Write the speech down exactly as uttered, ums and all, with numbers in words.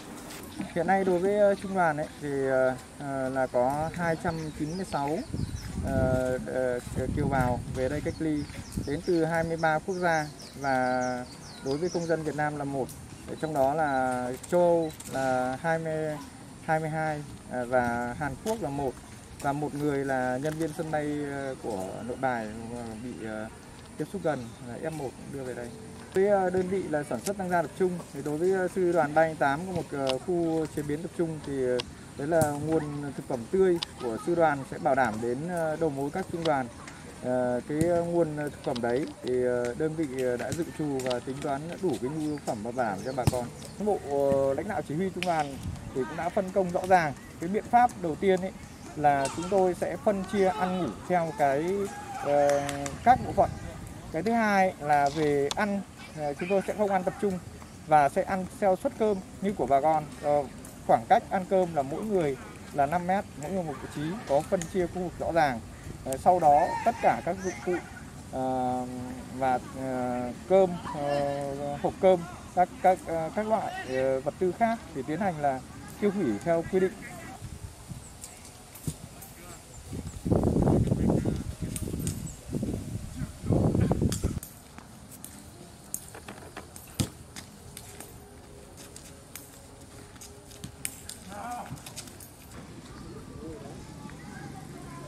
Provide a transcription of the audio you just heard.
Hiện nay đối với trung đoàn ấy thì là có hai trăm chín mươi sáu kiều bào về đây cách ly đến từ hai mươi ba quốc gia, và đối với công dân Việt Nam là một, trong đó là châu Âu là hai mươi, hai mươi hai và Hàn Quốc là một, và một người là nhân viên sân bay của Nội Bài bị tiếp xúc gần là ép một đưa về đây. Với đơn vị là sản xuất tăng gia tập trung thì đối với sư đoàn ba tám có một khu chế biến tập trung, thì đấy là nguồn thực phẩm tươi của sư đoàn sẽ bảo đảm đến đầu mối các trung đoàn. À, cái nguồn thực phẩm đấy thì đơn vị đã dự trù và tính toán đủ cái nhu yếu phẩm và bảo đảm cho bà con. Bộ lãnh đạo chỉ huy trung đoàn thì cũng đã phân công rõ ràng. Cái biện pháp đầu tiên ấy là chúng tôi sẽ phân chia ăn ngủ theo cái uh, các bộ phận. Cái thứ hai là về ăn, chúng tôi sẽ không ăn tập trung và sẽ ăn theo suất cơm như của bà con. Uh, khoảng cách ăn cơm là mỗi người là năm mét, mỗi người một vị trí, có phân chia khu vực rõ ràng. Uh, sau đó tất cả các dụng cụ uh, và uh, cơm, uh, hộp cơm, các các uh, các loại uh, vật tư khác thì tiến hành là tiêu hủy theo quy định.